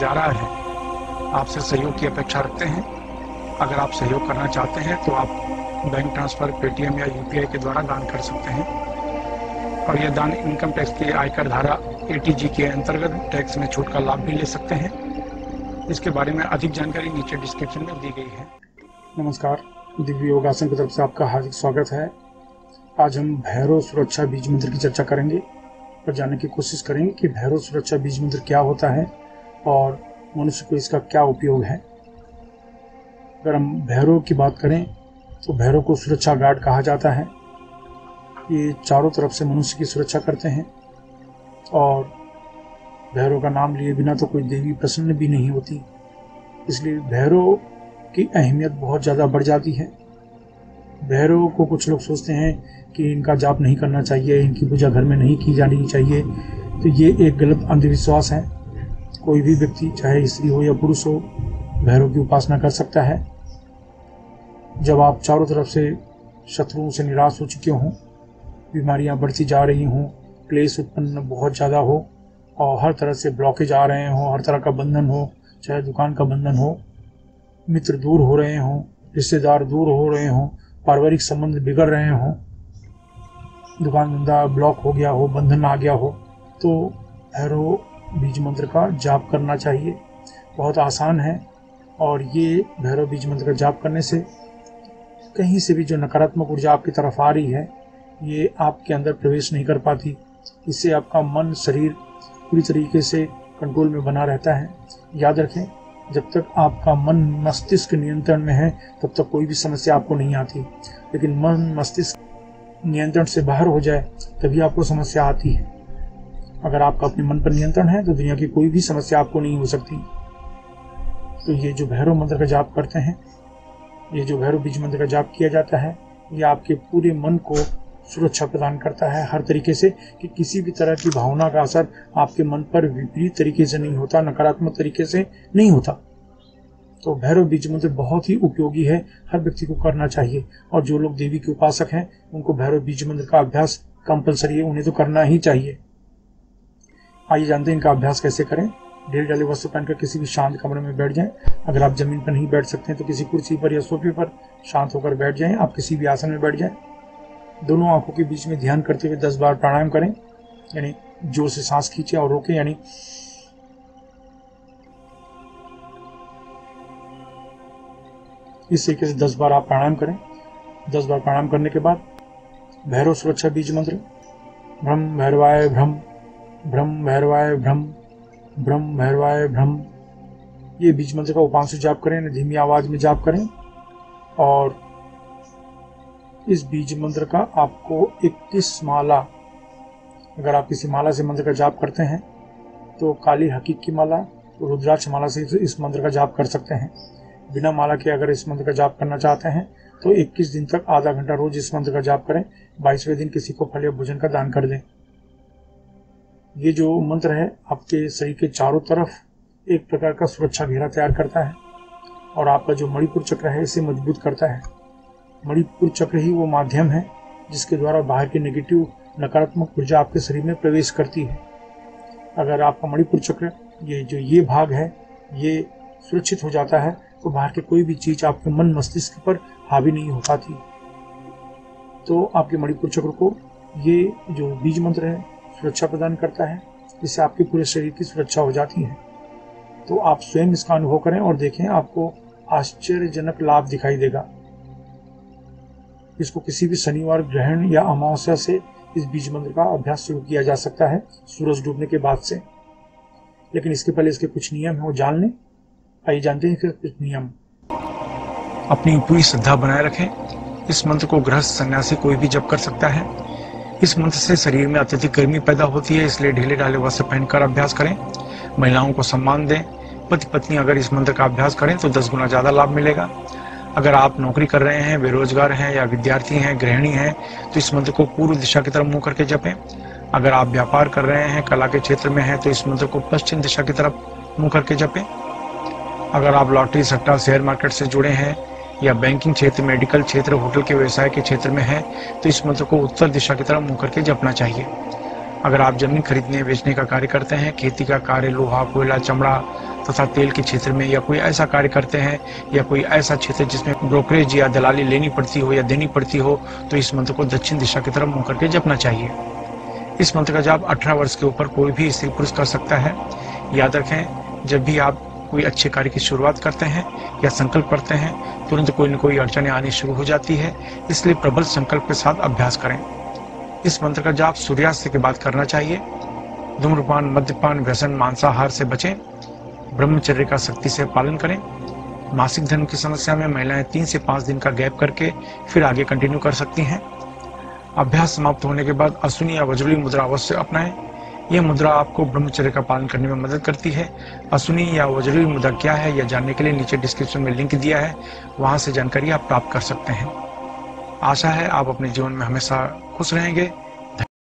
जा रहा है, आपसे सहयोग की अपेक्षा रखते हैं। अगर आप सहयोग करना चाहते हैं तो आप बैंक ट्रांसफर, पेटीएम या यूपीआई के द्वारा दान कर सकते हैं और यह दान इनकम टैक्स के आयकर धारा ATG के अंतर्गत टैक्स में छूट का लाभ भी ले सकते हैं। इसके बारे में अधिक जानकारी नीचे डिस्क्रिप्शन में दी गई है। नमस्कार, दिव्य योगासन की तरफ से आपका हार्दिक स्वागत है। आज हम भैरव सुरक्षा बीज मंत्र की चर्चा करेंगे और जानने की कोशिश करेंगे कि भैरव सुरक्षा बीज मंत्र क्या होता है और मनुष्य को इसका क्या उपयोग है। अगर हम भैरव की बात करें तो भैरव को सुरक्षा गार्ड कहा जाता है। ये चारों तरफ से मनुष्य की सुरक्षा करते हैं और भैरव का नाम लिए बिना तो कोई देवी प्रसन्न भी नहीं होती, इसलिए भैरव की अहमियत बहुत ज़्यादा बढ़ जाती है। भैरव को कुछ लोग सोचते हैं कि इनका जाप नहीं करना चाहिए, इनकी पूजा घर में नहीं की जानी चाहिए, तो ये एक गलत अंधविश्वास है। कोई भी व्यक्ति, चाहे स्त्री हो या पुरुष हो, भैरव की उपासना कर सकता है। जब आप चारों तरफ से शत्रुओं से निराश हो चुके हों, बीमारियां बढ़ती जा रही हों, क्लेश उत्पन्न बहुत ज़्यादा हो और हर तरह से ब्लॉकेज आ रहे हों, हर तरह का बंधन हो, चाहे दुकान का बंधन हो, मित्र दूर हो रहे हों, रिश्तेदार दूर हो रहे हों, पारिवारिक संबंध बिगड़ रहे हों, दुकान धंधा ब्लॉक हो गया हो, बंधन आ गया हो, तो भैरव बीज मंत्र का जाप करना चाहिए। बहुत आसान है और ये भैरव बीज मंत्र का जाप करने से कहीं से भी जो नकारात्मक ऊर्जा आपकी तरफ आ रही है, ये आपके अंदर प्रवेश नहीं कर पाती। इससे आपका मन, शरीर पूरी तरीके से कंट्रोल में बना रहता है। याद रखें, जब तक आपका मन मस्तिष्क नियंत्रण में है तब तक कोई भी समस्या आपको नहीं आती, लेकिन मन मस्तिष्क नियंत्रण से बाहर हो जाए तभी आपको समस्या आती है। अगर आपका अपने मन पर नियंत्रण है तो दुनिया की कोई भी समस्या आपको नहीं हो सकती। तो ये जो भैरव मंत्र का जाप करते हैं, ये जो भैरव बीज मंत्र का जाप किया जाता है, ये आपके पूरे मन को सुरक्षा प्रदान करता है हर तरीके से, कि किसी भी तरह की भावना का असर आपके मन पर विपरीत तरीके से नहीं होता, नकारात्मक तरीके से नहीं होता। तो भैरव बीज मंत्र बहुत ही उपयोगी है, हर व्यक्ति को करना चाहिए। और जो लोग देवी के उपासक हैं उनको भैरव बीज मंत्र का अभ्यास कंपलसरी है, उन्हें तो करना ही चाहिए। आइए जानते हैं इनका अभ्यास कैसे करें। ढील डाले वस्त्र पहनकर किसी भी शांत कमरे में बैठ जाएं। अगर आप जमीन पर नहीं बैठ सकते हैं तो किसी कुर्सी पर या सोफे पर शांत होकर बैठ जाएं। आप किसी भी आसन में बैठ जाएं। दोनों आंखों के बीच में ध्यान करते हुए 10 बार प्राणायाम करें, यानी जोर से सांस खींचे और रोकें, यानी इस तरीके से 10 बार आप प्राणायाम करें। 10 बार प्राणायाम करने के बाद भैरव सुरक्षा बीज मंत्र भ्रम भैरवाय भ्रम, भ्रम भैरवाय भ्रम, भ्रम भैरवाय भ्रम, ये बीज मंत्र का उपांशु जाप करें, धीमी आवाज में जाप करें। और इस बीज मंत्र का आपको 21 माला, अगर आप किसी माला से मंत्र का जाप करते हैं तो काली हकीक की माला, रुद्राक्ष माला से इस मंत्र का जाप कर सकते हैं। बिना माला के अगर इस मंत्र का जाप करना चाहते हैं तो 21 दिन तक आधा घंटा रोज इस मंत्र का जाप करें। 22वें दिन किसी को फल या भोजन का दान कर दें। ये जो मंत्र है आपके शरीर के चारों तरफ एक प्रकार का सुरक्षा घेरा तैयार करता है और आपका जो मणिपुर चक्र है इसे मजबूत करता है। मणिपुर चक्र ही वो माध्यम है जिसके द्वारा बाहर की नेगेटिव, नकारात्मक ऊर्जा आपके शरीर में प्रवेश करती है। अगर आपका मणिपुर चक्र, ये भाग है, ये सुरक्षित हो जाता है तो बाहर की कोई भी चीज आपके मन, मस्तिष्क पर हावी नहीं हो पाती। तो आपके मणिपुर चक्र को ये जो बीज मंत्र है सुरक्षा प्रदान करता है, जिससे आपके पूरे शरीर की सुरक्षा हो जाती है। तो आप स्वयं इसका अनुभव करें और देखें, आपको आश्चर्यजनक लाभ दिखाई देगा। इसको किसी भी शनिवार, ग्रहण या अमावस्या से इस बीज मंत्र का अभ्यास शुरू किया जा सकता है, सूरज डूबने के बाद से। लेकिन इसके पहले इसके कुछ नियम है, वो जान लें। आइए जानते हैं इसके कुछ नियम। अपनी पूरी श्रद्धा बनाए रखें। इस मंत्र को गृहस्थ, सन्यासी कोई भी जप कर सकता है। इस मंत्र से शरीर में अत्यधिक गर्मी पैदा होती है, इसलिए ढीले ढाले वस्त्र पहनकर अभ्यास करें। महिलाओं को सम्मान दें। पति पत्नी अगर इस मंत्र का अभ्यास करें तो 10 गुना ज्यादा लाभ मिलेगा। अगर आप नौकरी कर रहे हैं, बेरोजगार हैं या विद्यार्थी हैं, गृहिणी हैं, तो इस मंत्र को पूर्व दिशा की तरफ मुंह करके जपें। अगर आप व्यापार कर रहे हैं, कला के क्षेत्र में हैं, तो इस मंत्र को पश्चिम दिशा की तरफ मुंह करके जपें। अगर आप लॉटरी, सट्टा, शेयर मार्केट से जुड़े हैं या बैंकिंग क्षेत्र, मेडिकल क्षेत्र, होटल के व्यवसाय के क्षेत्र में है तो इस मंत्र को उत्तर दिशा की तरफ मुंह करके जपना चाहिए। अगर आप जमीन खरीदने बेचने का कार्य करते हैं, खेती का कार्य, लोहा, कोयला, चमड़ा तथा तेल के क्षेत्र में, या कोई ऐसा कार्य करते हैं या कोई ऐसा क्षेत्र जिसमें ब्रोकरेज या दलाली लेनी पड़ती हो या देनी पड़ती हो, तो इस मंत्र को दक्षिण दिशा की तरफ मुंह करके जपना चाहिए। इस मंत्र का जाप 18 वर्ष के ऊपर कोई भी स्त्री पुरुष कर सकता है। याद रखें, जब भी आप कोई अच्छे कार्य की शुरुआत करते हैं या संकल्प करते हैं, तुरंत कोई न कोई अड़चनें आनी शुरू हो जाती है, इसलिए प्रबल संकल्प के साथ अभ्यास करें। इस मंत्र का जाप सूर्यास्त के बाद करना चाहिए। धूम्रपान, मद्यपान, व्यसन, मांसाहार से बचें। ब्रह्मचर्य का सख्ती से पालन करें। मासिक धर्म की समस्या में महिलाएं 3 से 5 दिन का गैप करके फिर आगे कंटिन्यू कर सकती हैं। अभ्यास समाप्त होने के बाद अश्विनी या वज्रली मुद्रा अवश्य अपनाएं। यह मुद्रा आपको ब्रह्मचर्य का पालन करने में मदद करती है। अश्विनी या वज्रली मुद्रा क्या है, यह जानने के लिए नीचे डिस्क्रिप्शन में लिंक दिया है, वहां से जानकारी आप प्राप्त कर सकते हैं। आशा है आप अपने जीवन में हमेशा खुश रहेंगे।